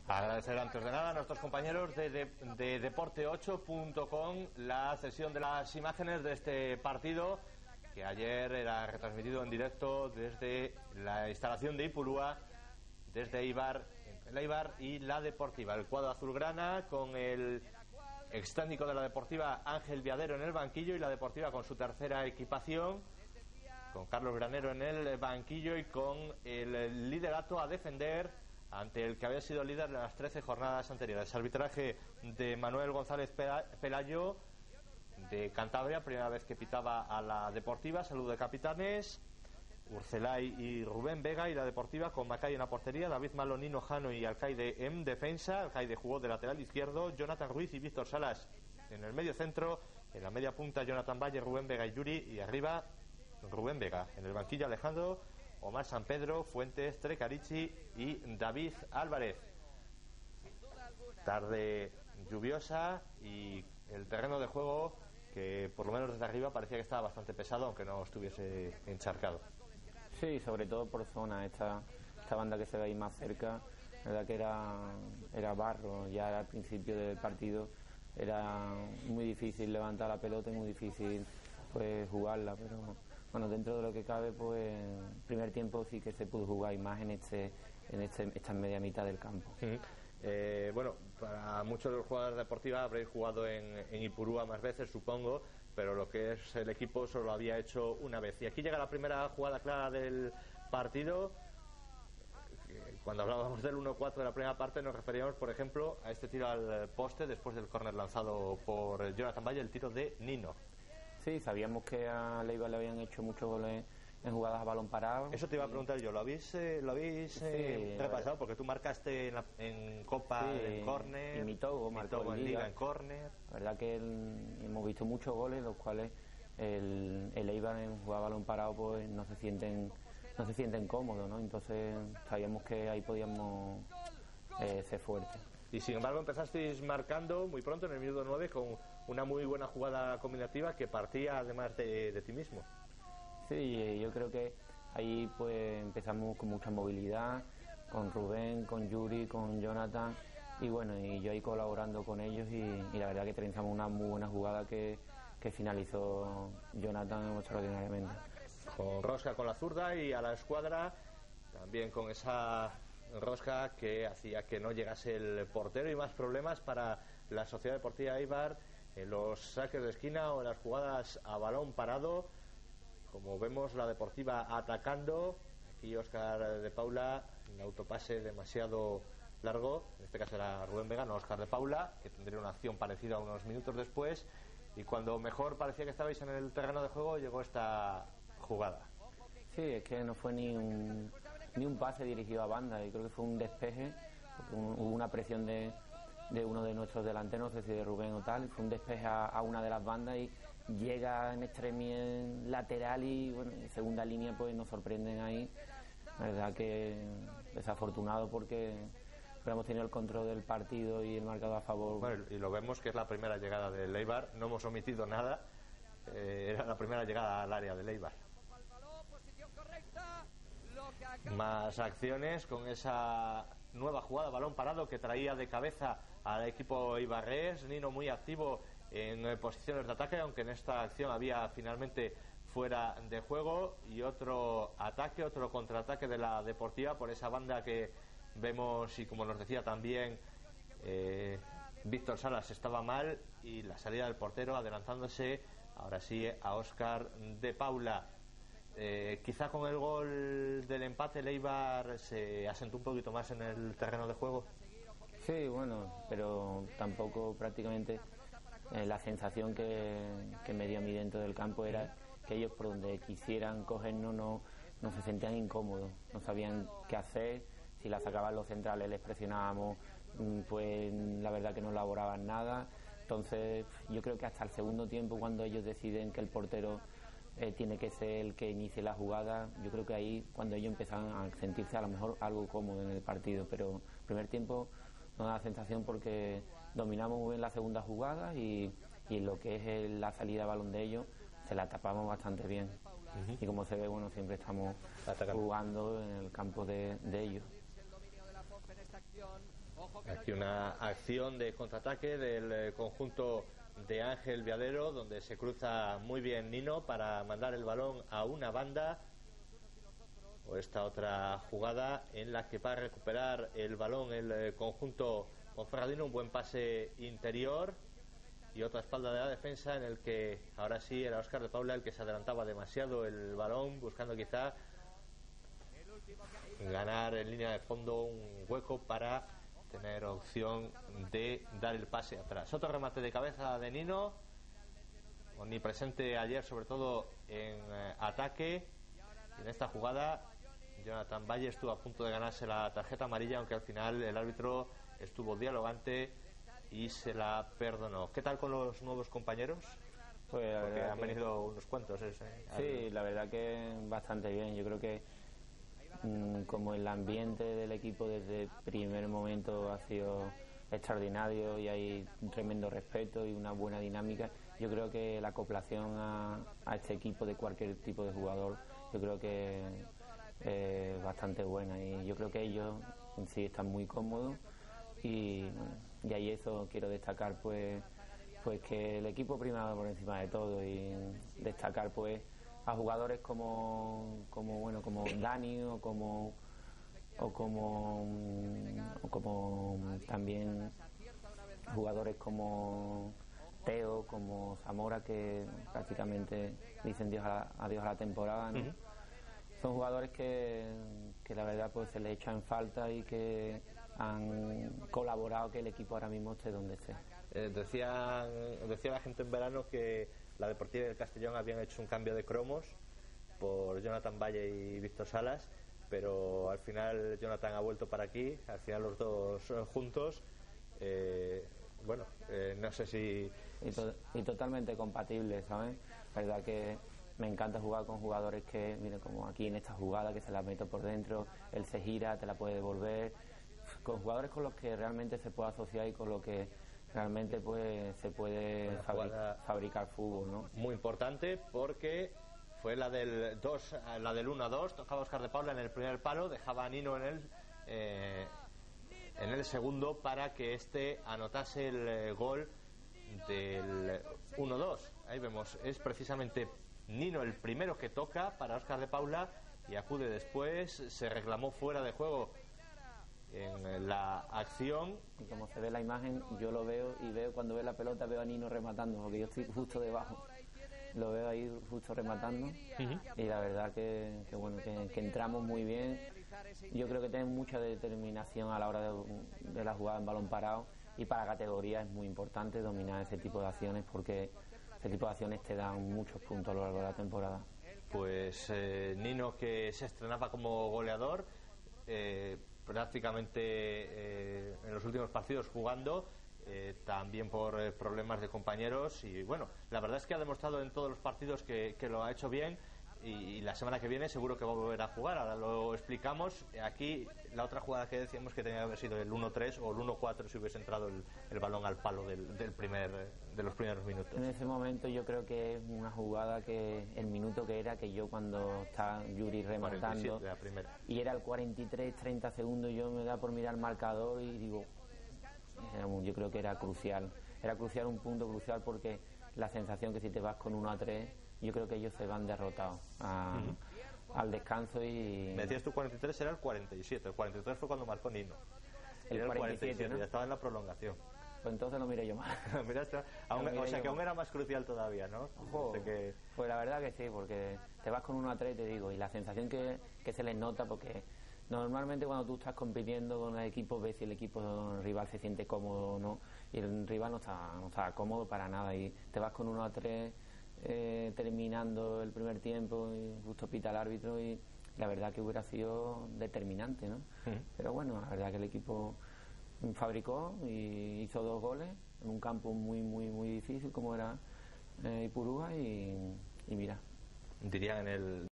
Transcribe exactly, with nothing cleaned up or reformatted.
Agradecer antes de nada a nuestros compañeros de, de, de deporte ocho punto com la sesión de las imágenes de este partido que ayer era retransmitido en directo desde la instalación de Ipurúa, desde Eibar, el Eibar y la Deportiva. El cuadro azulgrana con el ex técnico de la Deportiva Ángel Viadero en el banquillo y la Deportiva con su tercera equipación, con Carlos Granero en el banquillo y con el liderato a defender ante el que había sido líder de las trece jornadas anteriores. Arbitraje de Manuel González Pelayo de Cantabria, primera vez que pitaba a la Deportiva. Saludo de capitanes: Urcelay y Rubén Vega, y la Deportiva con Macay en la portería, David Malonino Jano y Alcaide en defensa. Alcaide jugó de lateral izquierdo, Jonathan Ruiz y Víctor Salas en el medio centro, en la media punta Jonathan Valle, Rubén Vega y Yuri, y arriba Rubén Vega. En el banquillo Alejandro, Omar San Pedro, Fuentes, Trecarichi y David Álvarez. Tarde lluviosa y el terreno de juego que por lo menos desde arriba parecía que estaba bastante pesado, aunque no estuviese encharcado. Sí, sobre todo por zona. Esta, esta banda que se ve ahí más cerca, la verdad que era, era barro. Ya al principio del partido era muy difícil levantar la pelota y muy difícil pues jugarla, pero bueno, dentro de lo que cabe, pues primer tiempo sí que se pudo jugar, y más en este en este esta media mitad del campo. Uh-huh. Eh, bueno, para muchos de los jugadores de Deportiva habréis jugado en, en Ipurúa más veces, supongo, pero lo que es el equipo solo lo había hecho una vez. Y aquí llega la primera jugada clara del partido. Cuando hablábamos del uno cuatro de la primera parte nos referíamos, por ejemplo, a este tiro al poste después del córner lanzado por Jonathan Valle, el tiro de Nino. Sí, sabíamos que a Leibar le habían hecho muchos goles en jugadas a balón parado. Eso te iba a preguntar yo, ¿lo habéis, eh, lo habéis eh, sí, repasado? Porque tú marcaste en, la, en Copa, sí, en córner, y Mitogo marcó en Liga en córner. La verdad que el, hemos visto muchos goles, los cuales el, el Eibar en jugar a balón parado pues no se sienten no se sienten cómodos, ¿no? Entonces sabíamos que ahí podíamos eh, ser fuertes. Y sin embargo empezasteis marcando muy pronto, en el minuto nueve, con una muy buena jugada combinativa que partía además de, de ti mismo. Sí, yo creo que ahí pues empezamos con mucha movilidad, con Rubén, con Yuri, con Jonathan, y bueno, y yo ahí colaborando con ellos, y, y la verdad que realizamos una muy buena jugada que, que finalizó Jonathan extraordinariamente. Con rosca con la zurda y a la escuadra también con esa rosca que hacía que no llegase el portero, y más problemas para la Sociedad Deportiva Eibar en los saques de esquina o en las jugadas a balón parado. Como vemos, la Deportiva atacando. Aquí Óscar de Paula, un autopase demasiado largo, en este caso era Rubén Vega, no Óscar de Paula, que tendría una acción parecida unos minutos después, y cuando mejor parecía que estabais en el terreno de juego llegó esta jugada. Sí, es que no fue ni un ni un pase dirigido a banda, y creo que fue un despeje, porque un, hubo una presión de, de uno de nuestros delanteros, no sé si de Rubén o tal, y fue un despeje a, a una de las bandas, y llega en extremidad lateral, y bueno, en segunda línea pues nos sorprenden ahí. La verdad que desafortunado, porque hemos tenido el control del partido y el marcador a favor. Bueno, y lo vemos que es la primera llegada del Eibar, no hemos omitido nada, eh, era la primera llegada al área del Eibar. Más acciones con esa nueva jugada, balón parado, que traía de cabeza al equipo eibarrés. Nino muy activo en posiciones de ataque, aunque en esta acción había finalmente fuera de juego, y otro ataque, otro contraataque de la Deportiva por esa banda que vemos, y como nos decía también eh, Víctor Salas, estaba mal, y la salida del portero adelantándose ahora sí a Óscar de Paula. Eh, quizá con el gol del empate el Eibar se asentó un poquito más en el terreno de juego. Sí, bueno, pero tampoco prácticamente eh, la sensación que, que me dio a mí dentro del campo era que ellos, por donde quisieran cogernos, no, no se sentían incómodos, no sabían qué hacer. Si la sacaban los centrales les presionábamos, pues la verdad que no elaboraban nada. Entonces yo creo que hasta el segundo tiempo, cuando ellos deciden que el portero eh, tiene que ser el que inicie la jugada, yo creo que ahí cuando ellos empiezan a sentirse a lo mejor algo cómodo en el partido. Pero primer tiempo nos da la sensación, porque dominamos muy bien la segunda jugada, y, y lo que es el, la salida de balón de ellos se la tapamos bastante bien. Uh-huh. Y como se ve, bueno, siempre estamos atacando, jugando en el campo de, de ellos. Aquí una acción de contraataque del conjunto de Ángel Viadero, donde se cruza muy bien Nino para mandar el balón a una banda. O esta otra jugada en la que va a recuperar el balón el conjunto ponferradino, un buen pase interior y otra espalda de la defensa en el que ahora sí era Óscar de Paula el que se adelantaba demasiado el balón, buscando quizá ganar en línea de fondo un hueco para tener opción de dar el pase atrás. Otro remate de cabeza de Nino, omnipresente ayer sobre todo en eh, ataque. En esta jugada Jonathan Valle estuvo a punto de ganarse la tarjeta amarilla, aunque al final el árbitro estuvo dialogante y se la perdonó. ¿Qué tal con los nuevos compañeros? Pues la Porque verdad han que... venido unos cuantos. ¿eh? Sí, la verdad que bastante bien. Yo creo que mmm, como el ambiente del equipo desde el primer momento ha sido extraordinario y hay un tremendo respeto y una buena dinámica, yo creo que la acoplación a, a este equipo de cualquier tipo de jugador, yo creo que es bastante buena y yo creo que ellos en sí están muy cómodos y, y ahí eso quiero destacar pues pues que el equipo prima por encima de todo y destacar pues a jugadores como como bueno como Dani o como o como o como también jugadores como Teo, como Zamora, que prácticamente dicen Dios a la, adiós a la temporada, ¿no? Uh-huh. Son jugadores que, que la verdad pues se les echa en falta y que han colaborado que el equipo ahora mismo esté donde esté. Eh, decía, decía la gente en verano que la Deportiva y el Castellón habían hecho un cambio de cromos por Jonathan Valle y Víctor Salas, pero al final Jonathan ha vuelto para aquí, al final los dos juntos. Eh, bueno, eh, no sé si... Y, to- y totalmente compatibles, ¿sabes? La verdad que me encanta jugar con jugadores que, mire, como aquí en esta jugada que se la meto por dentro, él se gira, te la puede devolver, con jugadores con los que realmente se puede asociar y con los que realmente pues se puede fabric- fabricar fútbol, ¿no? Muy importante porque fue la del dos, la del uno a dos, tocaba Óscar de Paula en el primer palo, dejaba a Nino en el eh, en el segundo para que este anotase el eh, gol del uno dos. Ahí vemos, es precisamente Nino el primero que toca para Óscar de Paula y acude después, se reclamó fuera de juego en la acción. Y como se ve la imagen, yo lo veo y veo cuando veo la pelota, veo a Nino rematando, porque yo estoy justo debajo, lo veo ahí justo rematando. Uh-huh. Y la verdad que, que bueno, que, que entramos muy bien. Yo creo que tenemos mucha determinación a la hora de, de la jugada en balón parado, y para la categoría es muy importante dominar ese tipo de acciones, porque ese tipo de acciones te dan muchos puntos a lo largo de la temporada. Pues eh, Nino, que se estrenaba como goleador, eh, prácticamente eh, en los últimos partidos jugando, eh, también por eh, problemas de compañeros, y bueno, la verdad es que ha demostrado en todos los partidos que, que lo ha hecho bien, y, y la semana que viene seguro que va a volver a jugar. Ahora lo explicamos. Aquí la otra jugada que decíamos que tenía que haber sido el uno tres o el uno cuatro si hubiese entrado el, el balón al palo del, del primer, de los primeros minutos. En ese momento yo creo que es una jugada que el minuto que era, que yo cuando está Yuri rematando de la primera, y era el cuarenta y tres, treinta segundos, yo me da por mirar el marcador y digo, yo creo que era crucial, era crucial, un punto crucial, porque la sensación que si te vas con uno a tres, yo creo que ellos se van derrotados a, uh-huh. al descanso. Y me decías tú cuarenta y tres, era el cuarenta y siete, el cuarenta y tres fue cuando marcó Nino, el era cuarenta y siete, el cuarenta y siete, ¿no? Ya estaba en la prolongación. Pues entonces lo miré yo más. Miraste, aún, o sea que aún más. Era más crucial todavía, ¿no? Ojo, o sea que... Pues la verdad que sí, porque te vas con uno a tres, te digo, y la sensación que, que se les nota, porque normalmente cuando tú estás compitiendo con el equipo, ves si el equipo rival se siente cómodo o no, y el rival no está, no está cómodo para nada, y te vas con uno a tres eh, terminando el primer tiempo y justo pita el árbitro, y la verdad que hubiera sido determinante, ¿no? Uh-huh. Pero bueno, la verdad que el equipo fabricó y hizo dos goles en un campo muy muy muy difícil como era eh, Ipurúa, y, y mira, dirían en el